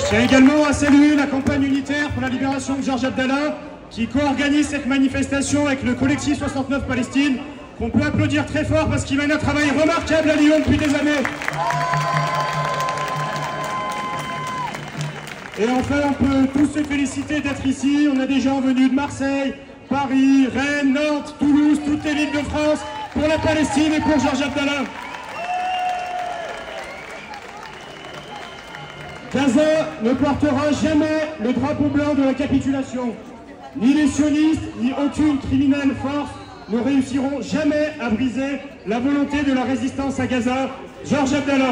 Je tiens également à saluer la campagne unitaire pour la libération de Georges Abdallah, qui co-organise cette manifestation avec le collectif 69 Palestine, qu'on peut applaudir très fort parce qu'il mène un travail remarquable à Lyon depuis des années. Et enfin, on peut tous se féliciter d'être ici. On a des gens venus de Marseille, Paris, Rennes, Nantes, Toulouse, toutes les villes de France pour la Palestine et pour Georges Abdallah. Gaza ne portera jamais le drapeau blanc de la capitulation. Ni les sionistes, ni aucune criminelle force ne réussiront jamais à briser la volonté de la résistance à Gaza. Georges Abdallah.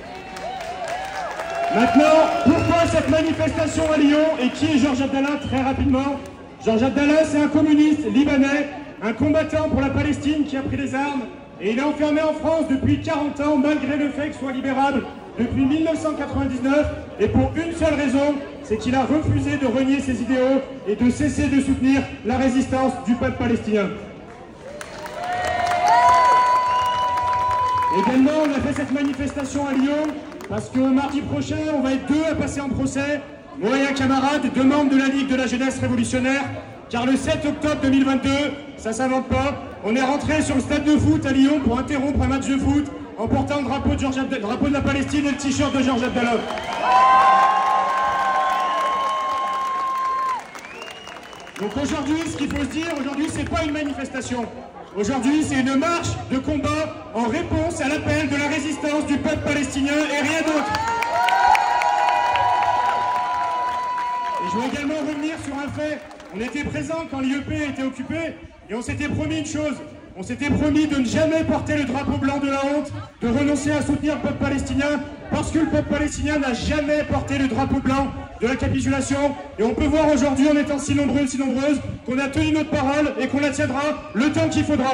Maintenant, pourquoi cette manifestation à Lyon et qui est Georges Abdallah? Très rapidement, Georges Abdallah, c'est un communiste libanais, un combattant pour la Palestine qui a pris les armes et il est enfermé en France depuis 40 ans malgré le fait qu'il soit libérable depuis 1999 et pour une seule raison, c'est qu'il a refusé de renier ses idéaux et de cesser de soutenir la résistance du peuple palestinien. Également, on a fait cette manifestation à Lyon parce que mardi prochain, on va être deux à passer en procès, moi et un camarade, deux membres de la Ligue de la Jeunesse Révolutionnaire, car le 7 octobre 2022, ça s'invente pas, on est rentré sur le stade de foot à Lyon pour interrompre un match de foot en portant le drapeau de la Palestine et le t-shirt de Georges Abdallah. Donc aujourd'hui, ce qu'il faut se dire, aujourd'hui, c'est pas une manifestation. Aujourd'hui, c'est une marche de combat en réponse à l'appel de la résistance du peuple palestinien et rien d'autre. Et je veux également revenir sur un fait. On était présents quand l'IEP était occupé et on s'était promis une chose. On s'était promis de ne jamais porter le drapeau blanc de la honte, de renoncer à soutenir le peuple palestinien, parce que le peuple palestinien n'a jamais porté le drapeau blanc de la capitulation. Et on peut voir aujourd'hui, en étant si nombreux et si nombreuses, qu'on a tenu notre parole et qu'on la tiendra le temps qu'il faudra.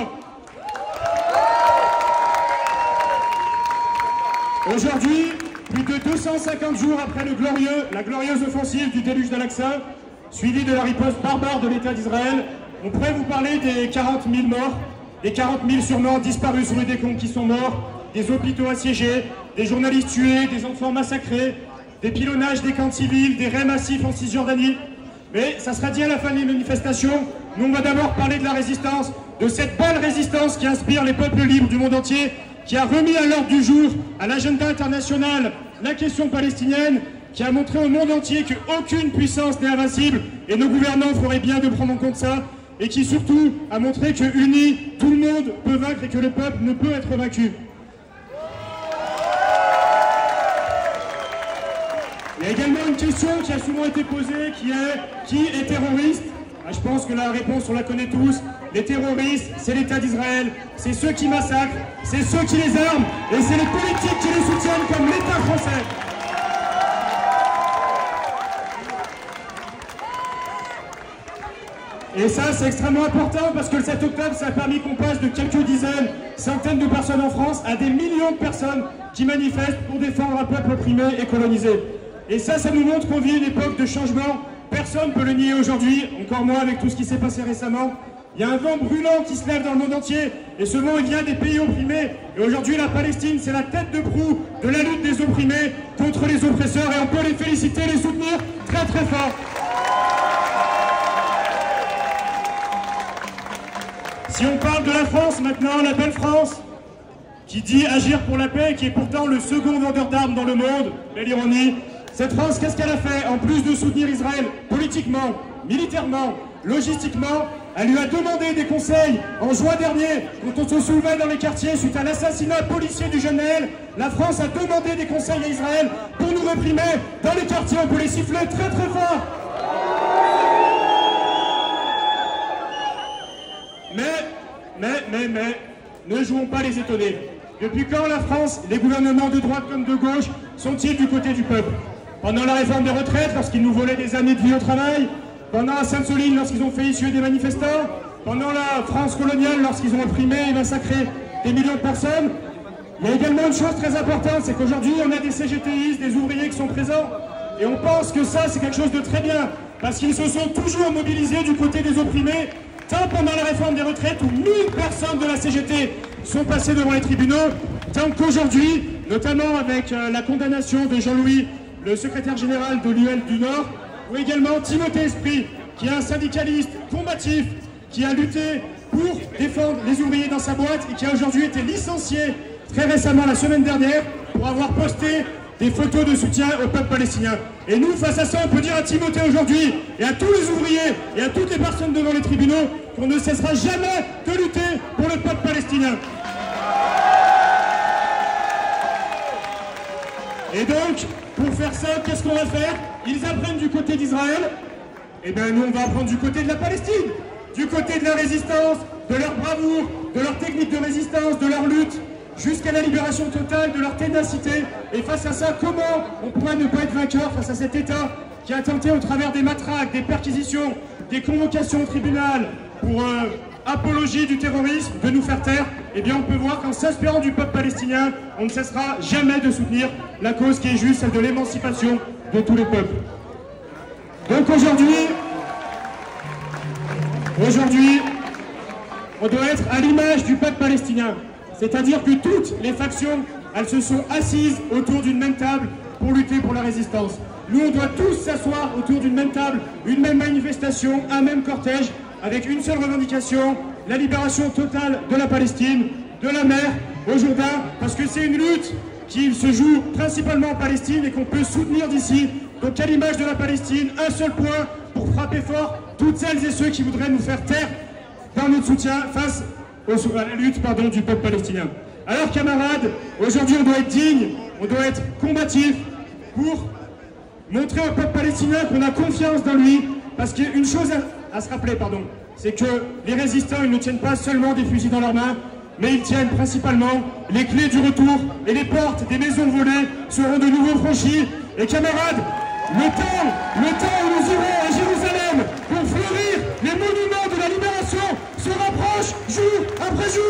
Aujourd'hui, plus de 250 jours après la glorieuse offensive du déluge d'Al-Aqsa, suivie de la riposte barbare de l'État d'Israël, on pourrait vous parler des 40 000 morts, des 40 000 sûrement disparus sur les décomptes qui sont morts, des hôpitaux assiégés, des journalistes tués, des enfants massacrés, des pilonnages des camps civils, des raids massifs en Cisjordanie. Mais ça sera dit à la fin des manifestations. Nous, on va d'abord parler de la résistance, de cette belle résistance qui inspire les peuples libres du monde entier, qui a remis à l'ordre du jour, à l'agenda international, la question palestinienne, qui a montré au monde entier qu'aucune puissance n'est invincible, et nos gouvernants feraient bien de prendre en compte ça, et qui surtout a montré que unis, tout le monde peut vaincre et que le peuple ne peut être vaincu. Il y a également une question qui a souvent été posée, qui est terroriste? Je pense que la réponse, on la connaît tous. Les terroristes, c'est l'État d'Israël, c'est ceux qui massacrent, c'est ceux qui les arment, et c'est les politiques qui les soutiennent comme l'État français. Et ça, c'est extrêmement important parce que le 7 octobre, ça a permis qu'on passe de quelques dizaines, centaines de personnes en France à des millions de personnes qui manifestent pour défendre un peuple opprimé et colonisé. Et ça nous montre qu'on vit une époque de changement. Personne ne peut le nier aujourd'hui, encore moins avec tout ce qui s'est passé récemment. Il y a un vent brûlant qui se lève dans le monde entier, et ce vent, il vient des pays opprimés. Et aujourd'hui, la Palestine, c'est la tête de proue de la lutte des opprimés contre les oppresseurs, et on peut les féliciter, les soutenir très très fort. Si on parle de la France maintenant, la belle France, qui dit agir pour la paix, qui est pourtant le second vendeur d'armes dans le monde, belle ironie, cette France, qu'est-ce qu'elle a fait? En plus de soutenir Israël politiquement, militairement, logistiquement, elle lui a demandé des conseils en juin dernier, quand on se soulevait dans les quartiers suite à l'assassinat policier du jeune Naël. La France a demandé des conseils à Israël pour nous réprimer. Dans les quartiers, on peut les siffler très très fort. Mais, ne jouons pas les étonnés. Depuis quand la France, les gouvernements de droite comme de gauche, sont-ils du côté du peuple? Pendant la réforme des retraites, lorsqu'ils nous volaient des années de vie au travail, pendant la Sainte-Soline, lorsqu'ils ont fait issuer des manifestants, pendant la France coloniale, lorsqu'ils ont opprimé et massacré des millions de personnes. Il y a également une chose très importante, c'est qu'aujourd'hui, on a des CGTistes, des ouvriers qui sont présents, et on pense que ça, c'est quelque chose de très bien, parce qu'ils se sont toujours mobilisés du côté des opprimés, tant pendant la réforme des retraites où 1000 personnes de la CGT sont passées devant les tribunaux, tant qu'aujourd'hui, notamment avec la condamnation de Jean-Louis, le secrétaire général de l'UL du Nord, ou également Timothée Esprit, qui est un syndicaliste combatif, qui a lutté pour défendre les ouvriers dans sa boîte et qui a aujourd'hui été licencié très récemment, la semaine dernière, pour avoir posté des photos de soutien au peuple palestinien. Et nous, face à ça, on peut dire à Timothée aujourd'hui, et à tous les ouvriers, et à toutes les personnes devant les tribunaux, qu'on ne cessera jamais de lutter pour le peuple palestinien. Et donc, pour faire ça, qu'est-ce qu'on va faire? Ils apprennent du côté d'Israël, et bien nous on va apprendre du côté de la Palestine, du côté de la résistance, de leur bravoure, de leur technique de résistance, de leur lutte, jusqu'à la libération totale, de leur ténacité. Et face à ça, comment on pourrait ne pas être vainqueur face à cet État qui a tenté au travers des matraques, des perquisitions, des convocations au tribunal pour apologie du terrorisme, de nous faire taire? Eh bien on peut voir qu'en s'inspirant du peuple palestinien, on ne cessera jamais de soutenir la cause qui est juste, celle de l'émancipation de tous les peuples. Donc aujourd'hui, on doit être à l'image du peuple palestinien. C'est-à-dire que toutes les factions, elles se sont assises autour d'une même table pour lutter pour la résistance. Nous, on doit tous s'asseoir autour d'une même table, une même manifestation, un même cortège, avec une seule revendication, la libération totale de la Palestine, de la mer au Jourdain, parce que c'est une lutte qui se joue principalement en Palestine et qu'on peut soutenir d'ici. Donc à l'image de la Palestine, un seul point pour frapper fort toutes celles et ceux qui voudraient nous faire taire dans notre soutien face à la lutte du peuple palestinien. Alors camarades, aujourd'hui on doit être digne, on doit être combatif pour montrer au peuple palestinien qu'on a confiance dans lui, parce qu'il y a une chose à se rappeler, c'est que les résistants, ils ne tiennent pas seulement des fusils dans leurs mains, mais ils tiennent principalement les clés du retour, et les portes des maisons volées seront de nouveau franchies. Et camarades, le temps où nous irons à Jérusalem pour fleurir les monuments de la libération se rapproche jour après jour.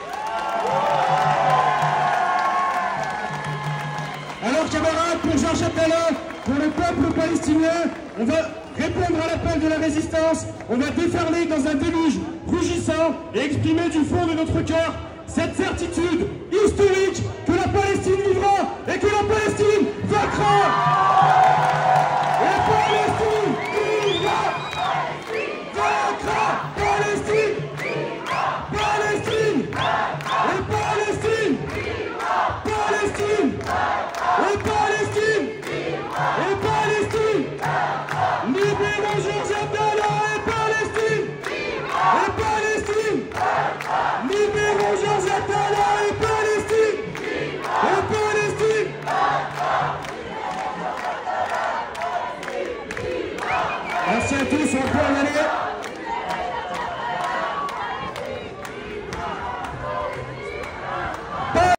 Alors camarades, pour Georges Attalin, pour le peuple palestinien, on va répondre à l'appel de la résistance, on va déferler dans un déluge rugissant et exprimer du fond de notre cœur cette certitude historique que la Palestine vivra et que la Palestine vaincra. La Palestine vivra, vaincra. Palestine, Palestine, et Palestine, Palestine, et Palestine, et Palestine. Libérons Georges Attalin et Palestine, et Palestine. Libérons Georges Attalin et Palestine, et Palestine. Merci à tous, au revoir.